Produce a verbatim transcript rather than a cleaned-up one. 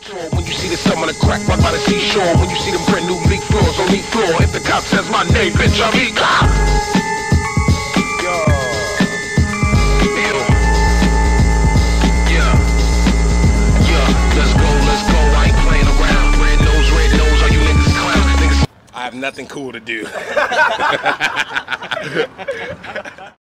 When you see the sun on the crack right by the seashore, when you see them brand new leak floors on leak floor, if the cop says my name, bitch, I'm E. Cop. I have nothing cool to do.